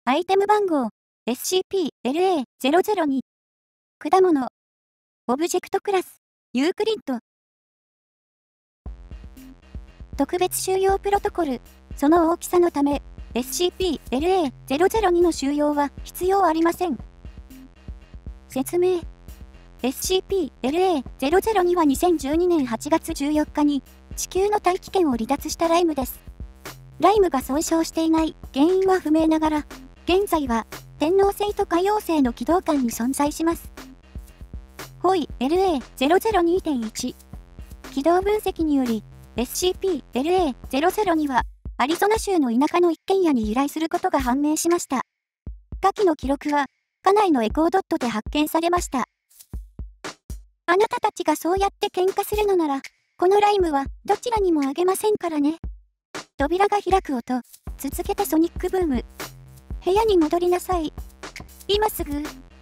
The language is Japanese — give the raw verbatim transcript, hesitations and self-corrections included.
アイテム番号 エスシーピーエルエーゼロゼロに 果物オブジェクトクラスユークリッド特別収容プロトコルその大きさのため エスシーピーエルエーゼロゼロに の収容は必要ありません。説明 エスシーピーエルエーゼロゼロに はにせんじゅうにねんはちがつじゅうよっかに地球の大気圏を離脱したライムです。ライムが損傷していない原因は不明ながら、現在は天王星と海王星の軌道間に存在します。ホイ エルエーゼロゼロにてんいち 軌道分析により エスシーピーエルエーゼロゼロに はアリゾナ州の田舎の一軒家に由来することが判明しました。下記の記録は家内のエコードットで発見されました。あなたたちがそうやって喧嘩するのなら、このライムはどちらにもあげませんからね。扉が開く音、続けてソニックブーム。部屋に戻りなさい。今すぐ。